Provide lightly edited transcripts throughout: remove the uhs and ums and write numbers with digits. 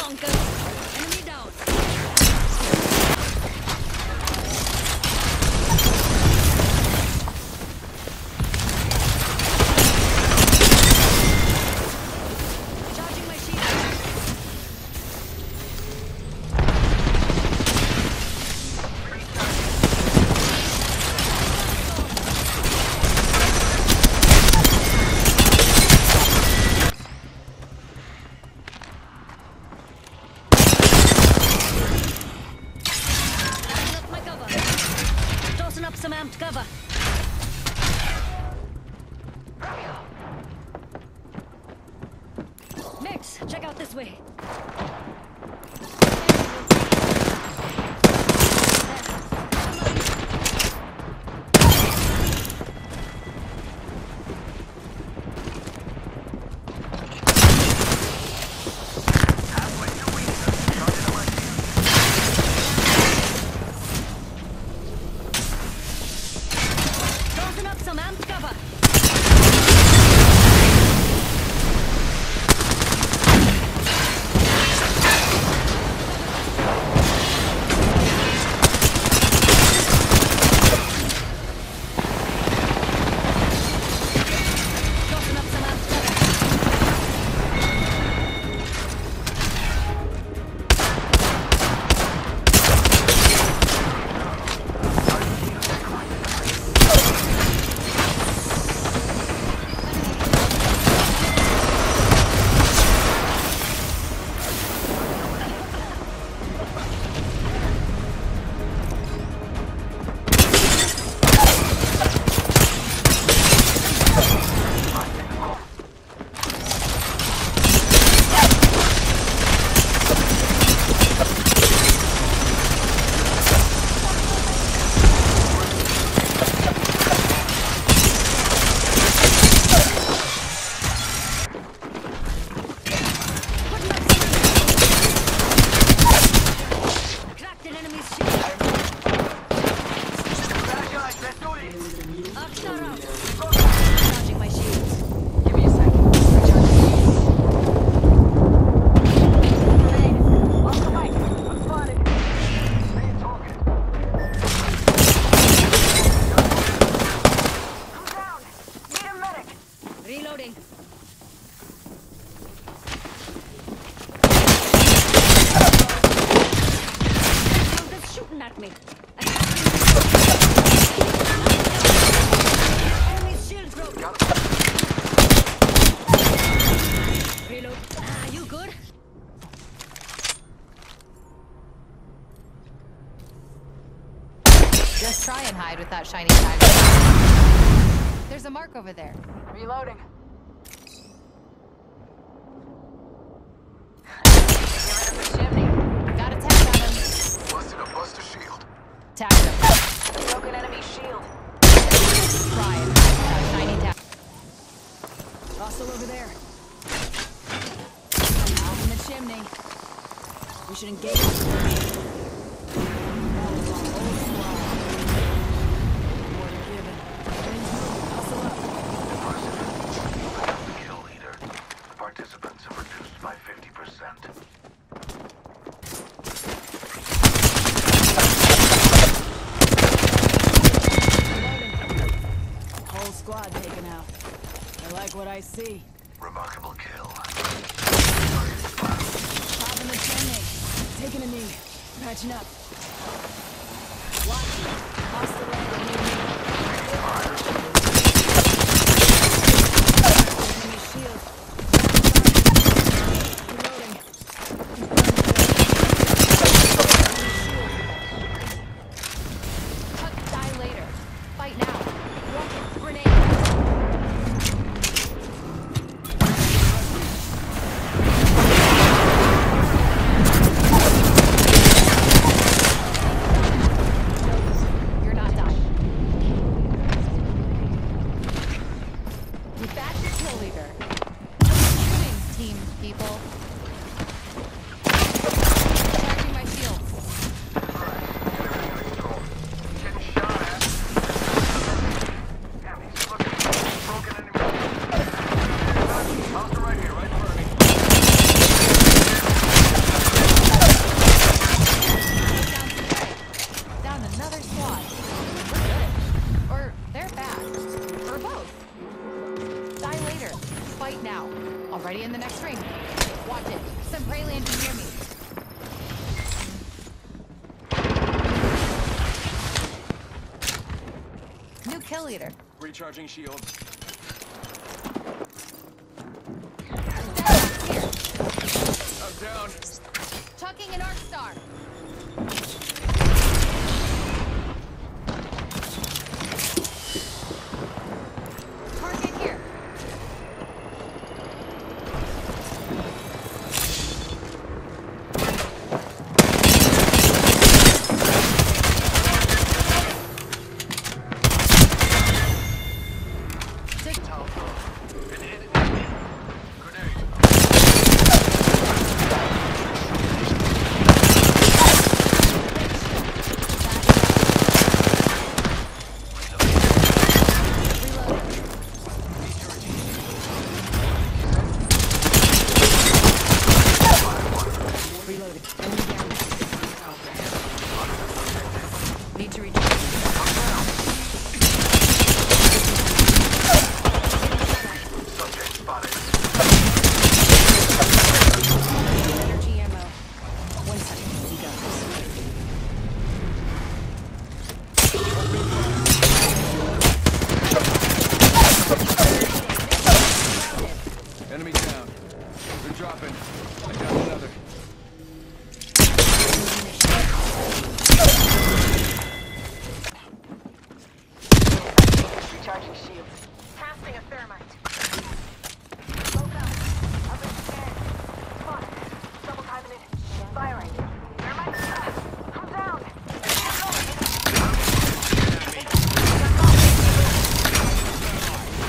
bonkers. Enemy down. Charging my shield. Up some amped cover. Mix, check out this way. Some amped cover. Charging my shields. Give me a second. Off the mic. I'm spotted. Stay talking. I'm down. Need a medic. Reloading. Someone's shooting at me. Reload. You good? Just try and hide with that shiny tag. There's a mark over there. Reloading. Got a tag on him. Busted a buster shield. Tagged him. Broken enemy shield. Try it. That shiny tag. Hostile over there. Out in the chimney. We should engage. Kill leader. Participants have reduced by 50%. Whole squad taken out. I like what I see. Remarkable kill. Top in the chimney. Taking a knee. Patching up. Watch. Hostile enemy. Enemy shield. Reloading. Cut, die later. Fight now. Rocket, grenade. You're not dying. Already in the next ring. Watch it. Some prey landing near me. New kill leader. Recharging shield. Here. I'm down. Chucking an arc star. Target here. Reloading. Enemy down. Need to recharge. Subject spotted. Energy ammo. 1 second. We got this. Enemy down. They're dropping. I got another. Recharging shields. Casting a thermite. Smoke out. Up in the air. Come on. Double timing it. Firing. Thermite. I'm down.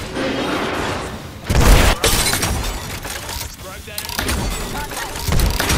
Strike that enemy. Contact.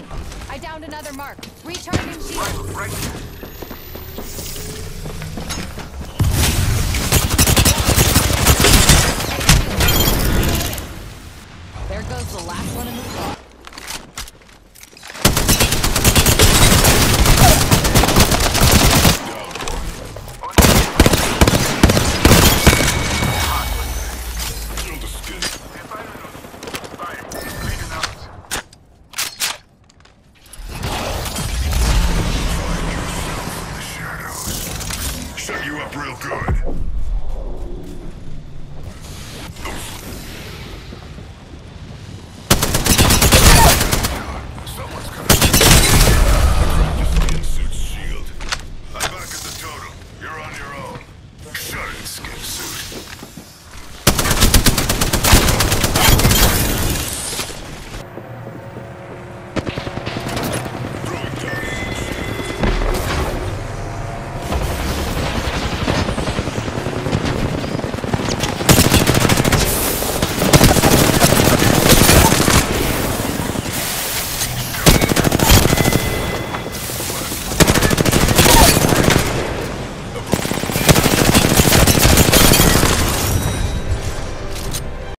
I downed another mark. Recharging shield. Right. There goes the last one in the slot. Set you up real good.